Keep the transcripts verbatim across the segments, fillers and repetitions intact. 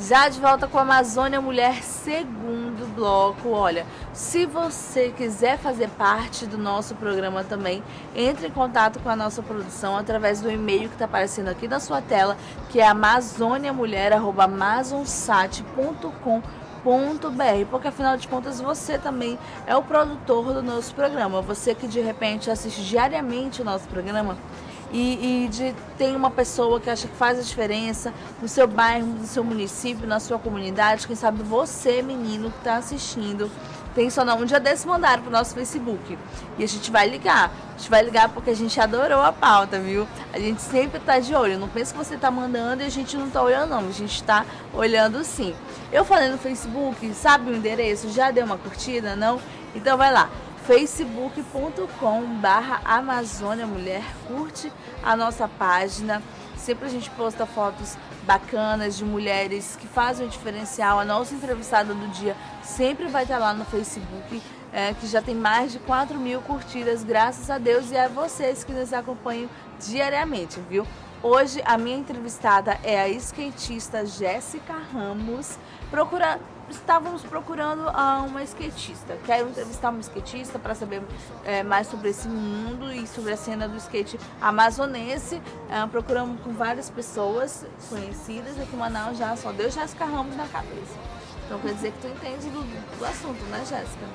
Já de volta com a Amazônia Mulher, segundo bloco. Olha, se você quiser fazer parte do nosso programa também, entre em contato com a nossa produção através do e-mail que está aparecendo aqui na sua tela, que é amazoniamulher arroba amazonsat ponto com ponto br, porque afinal de contas você também é o produtor do nosso programa. Você que de repente assiste diariamente o nosso programa e, e de, tem uma pessoa que acha que faz a diferença no seu bairro, no seu município, na sua comunidade, quem sabe você, menino, que está assistindo, tem só não. Um dia desse mandaram pro nosso Facebook e a gente vai ligar. A gente vai ligar porque a gente adorou a pauta, viu? A gente sempre tá de olho. Não pensa que você tá mandando e a gente não tá olhando, não. A gente tá olhando sim. Eu falei no Facebook, sabe o endereço? Já deu uma curtida, não? Então vai lá. facebook ponto com barra Amazônia Mulher. Curte a nossa página. Sempre a gente posta fotos bacanas de mulheres que fazem o diferencial. A nossa entrevistada do dia sempre vai estar lá no Facebook, é, que já tem mais de quatro mil curtidas, graças a Deus, e a vocês que nos acompanham diariamente, viu? Hoje a minha entrevistada é a skatista Jéssica Ramos. Procura... Estávamos procurando uh, uma skatista. Quero entrevistar uma skatista para saber é, mais sobre esse mundo e sobre a cena do skate amazonense. Uh, procuramos com várias pessoas conhecidas aqui em Manaus, já só deu Jéssica Ramos na cabeça. Então quer dizer que tu entende do, do assunto, né, Jéssica?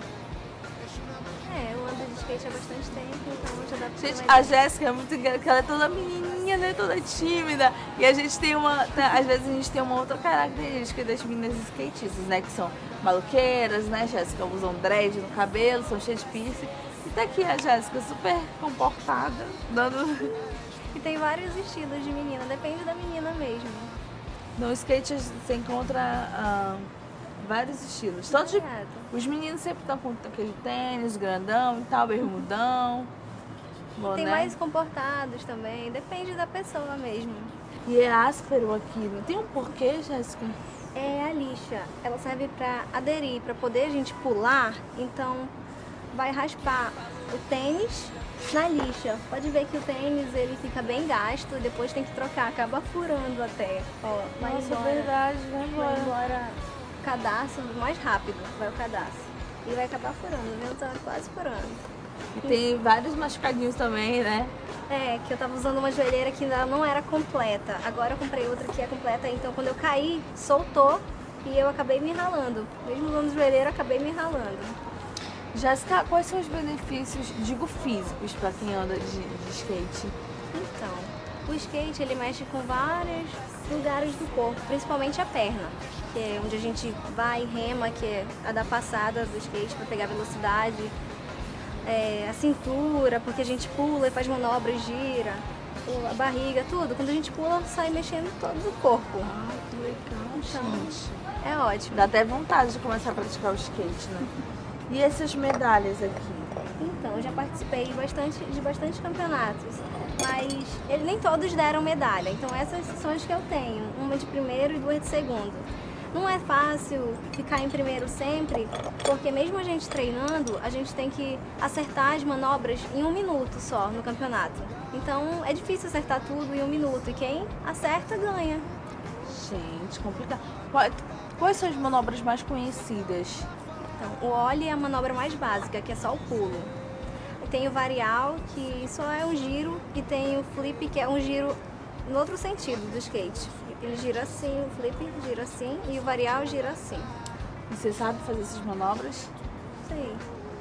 É, eu ando de skate há bastante tempo, então já dá pra... Gente, a Jéssica é muito engraçada, ela é toda menininha, né, toda tímida. E a gente tem uma, às vezes a gente tem uma outra característica das meninas skatistas, né, que são maluqueiras, né, Jéssica? Usam dread no cabelo, são cheias de piercing. E tá aqui a Jéssica, super comportada, dando... E tem vários estilos de menina, depende da menina mesmo. No skate você encontra... Uh, vários estilos. Todos de, os meninos sempre estão com aquele tênis grandão e tal, bermudão. Boné. Tem mais comportados também, depende da pessoa mesmo. E é áspero aqui, não tem um porquê, Jéssica? É a lixa, ela serve para aderir, para poder a gente pular, então vai raspar o tênis na lixa. Pode ver que o tênis ele fica bem gasto, depois tem que trocar, acaba furando até. Ó, vai Nossa, embora, verdade, vai embora. vai embora o cadastro mais rápido, vai o cadastro. E vai acabar furando, o meu tá quase furando. E tem vários machucadinhos também, né? É, que eu tava usando uma joelheira que ainda não era completa. Agora eu comprei outra que é completa, então quando eu caí, soltou e eu acabei me ralando. Mesmo usando joelheira, acabei me ralando. Jéssica, quais são os benefícios, digo físicos, para quem anda de, de skate? Então, o skate ele mexe com vários lugares do corpo, principalmente a perna, que é onde a gente vai, rema, que é a da passada do skate para pegar velocidade, é, a cintura, porque a gente pula e faz manobras, gira, a barriga, tudo. Quando a gente pula, sai mexendo todo o corpo. Ah, que legal, então, gente. É ótimo. Dá até vontade de começar a praticar o skate, né? E essas medalhas aqui? Então, eu já participei bastante, de bastante campeonatos, mas ele, nem todos deram medalha. Então essas são as que eu tenho, uma de primeiro e duas de segundo. Não é fácil ficar em primeiro sempre, porque mesmo a gente treinando, a gente tem que acertar as manobras em um minuto só no campeonato. Então é difícil acertar tudo em um minuto e quem acerta ganha. Gente, complicado. Quais são as manobras mais conhecidas? Então, o ollie é a manobra mais básica, que é só o pulo. Tem o varial, que só é um giro, e tem o flip, que é um giro no outro sentido do skate. Ele gira assim, o flip gira assim, e o varial gira assim. E você sabe fazer essas manobras? Sim.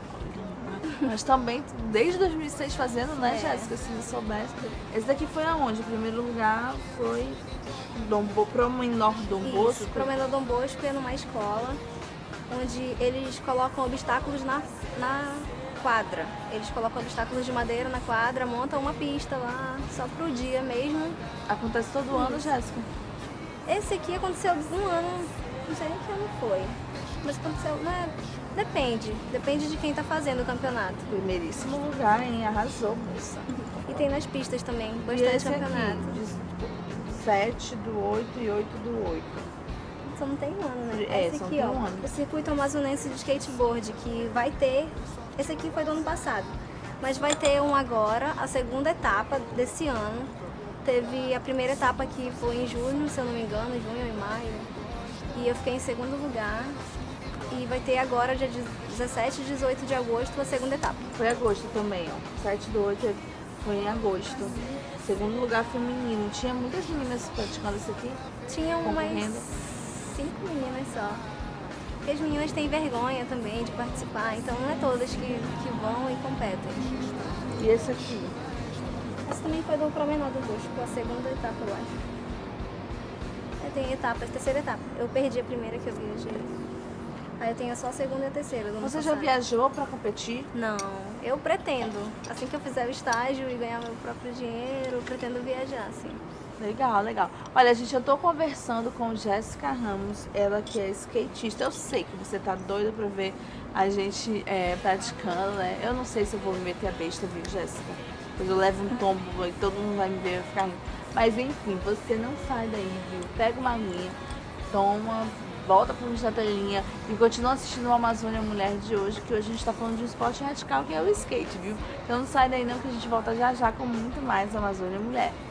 Mas também, desde dois mil e seis fazendo, né, É. Jéssica, se não soubesse. Esse daqui foi aonde? O primeiro lugar foi Dom Bo, Promenor Dom Bosco? Isso, Promenor Dom Bosco é numa escola, onde eles colocam obstáculos na, na quadra. Eles colocam obstáculos de madeira na quadra, montam uma pista lá, só pro dia mesmo. Acontece todo ano, Jéssica? Esse aqui aconteceu um ano, não sei nem que ano foi, mas aconteceu, né? Depende, depende de quem tá fazendo o campeonato. Primeiríssimo lugar, hein? Arrasou, moça. E tem nas pistas também, E bastante esse campeonato. aqui, de sete do oito e oito do oito. Só não tem um ano, né? É, esse só aqui, tem ó, um ano. o Circuito Amazonense de Skateboard, que vai ter, esse aqui foi do ano passado, mas vai ter um agora, a segunda etapa desse ano. Teve a primeira etapa que foi em junho, se eu não me engano, junho ou em maio. E eu fiquei em segundo lugar. E vai ter agora, dia dezessete e dezoito de agosto, a segunda etapa. Foi agosto também, ó. sete do oito foi em agosto. Segundo lugar feminino. Tinha muitas meninas praticando isso aqui? Tinha umas concorrendo. cinco meninas só. Porque as meninas têm vergonha também de participar, então não é todas que, que vão e competem. E esse aqui? Esse também foi do Promenade do Bosco, a segunda etapa, eu acho. É, tem etapa, a terceira etapa. Eu perdi a primeira que eu viajei. Aí eu tenho só a segunda e a terceira. Do ano Você já passado. viajou pra competir? Não, eu pretendo. Assim que eu fizer o estágio e ganhar meu próprio dinheiro, eu pretendo viajar, assim. Legal, legal. Olha, gente, eu tô conversando com Jéssica Ramos, ela que é skatista. Eu sei que você tá doida pra ver a gente é, praticando, né? Eu não sei se eu vou me meter a besta, viu, Jéssica? Pois eu levo um tombo e todo mundo vai me ver ficar rindo. Mas enfim, você não sai daí, viu? Pega uma linha, toma, volta pro vídeo da telinha e continua assistindo o Amazônia Mulher de hoje, que hoje a gente tá falando de um esporte radical que é o skate, viu? Então não sai daí não, que a gente volta já já com muito mais Amazônia Mulher.